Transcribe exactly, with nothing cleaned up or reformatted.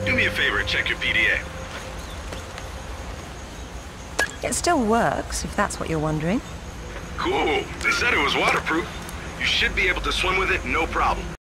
Do me a favor and check your P D A. It still works, if that's what you're wondering. Cool. They said it was waterproof. You should be able to swim with it, no problem.